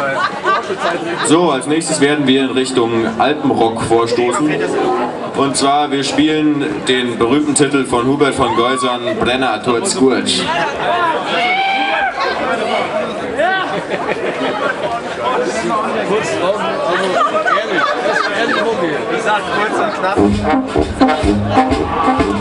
So, als nächstes werden wir in Richtung Alpenrock vorstoßen. Und zwar, wir spielen den berühmten Titel von Hubert von Geusern, Brenner tot Skurtsch. Kurz drauf, also ehrlich, das ist ehrlich Mucke. Ich sag kurz und knapp.